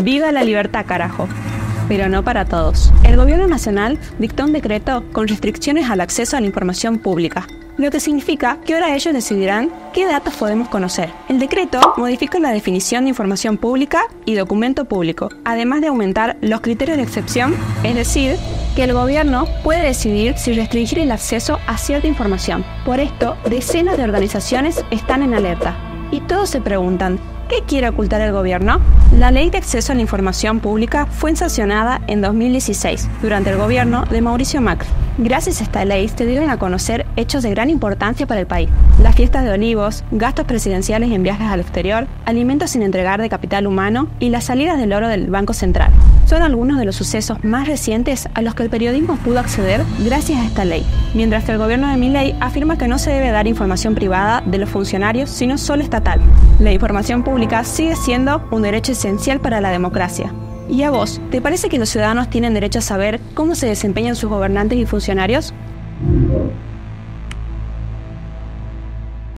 ¡Viva la libertad, carajo! Pero no para todos. El gobierno nacional dictó un decreto con restricciones al acceso a la información pública, lo que significa que ahora ellos decidirán qué datos podemos conocer. El decreto modifica la definición de información pública y documento público, además de aumentar los criterios de excepción, es decir, que el gobierno puede decidir si restringir el acceso a cierta información. Por esto, decenas de organizaciones están en alerta. Y todos se preguntan, ¿qué quiere ocultar el gobierno? La Ley de Acceso a la Información Pública fue sancionada en 2016, durante el gobierno de Mauricio Macri. Gracias a esta ley se dieron a conocer hechos de gran importancia para el país. Las fiestas de olivos, gastos presidenciales en viajes al exterior, alimentos sin entregar de capital humano y las salidas del oro del Banco Central. Son algunos de los sucesos más recientes a los que el periodismo pudo acceder gracias a esta ley, mientras que el gobierno de Milei afirma que no se debe dar información privada de los funcionarios, sino solo estatal. La información pública sigue siendo un derecho esencial para la democracia. ¿Y a vos, te parece que los ciudadanos tienen derecho a saber cómo se desempeñan sus gobernantes y funcionarios?